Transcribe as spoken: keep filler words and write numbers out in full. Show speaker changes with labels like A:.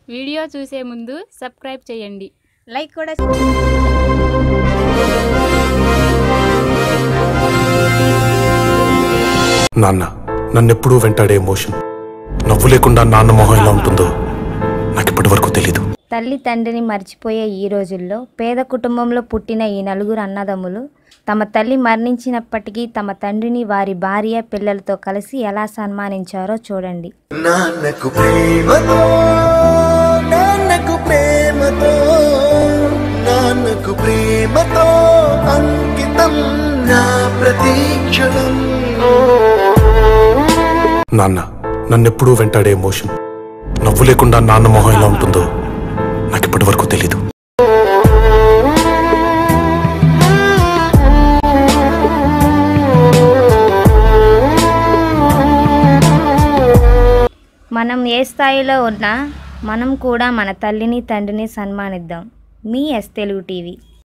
A: Video చూసే ముందు subscribe చేయండి,
B: లైక్ కూడా.
C: నాన్న నన్నెప్పుడూ వెంటాడే ఎమోషన్, నవ్వు లేకుండా నాన్న మొహం ఎలా ఉంటుందో నాకు ఇప్పటి వరకు తెలీదు.
B: తల్లి తండ్రిని మర్చిపోయే ఈ రోజుల్లో పేద కుటుంబంలో పుట్టిన ఈ నలుగురు అన్నదమ్ములు తమ తల్లి మరణించినప్పటికీ తమ తండ్రిని వారి భార్య పిల్లలతో కలిసి ఎలా సన్మానించారో చూడండి.
D: నాన్నకు ప్రేమతో నాన్నకు ప్రేమతో నాన్నకు ప్రేమతో అంకితం నా ప్రతీక్షణం.
C: నాన్న నన్నెప్పుడూ వెంటాడే ఎమోషన్, నవ్వు లేకుండా నాన్న మొహం ఎలా ఉంటుందో నాకు ఇప్పటి వరకు తెలీదు.
B: మనం ఏ స్థాయిలో ఉన్నా మనం కూడా మన తల్లిని తండ్రిని సన్మానిద్దాం. మీ ఎస్ తెలుగు టీవీ.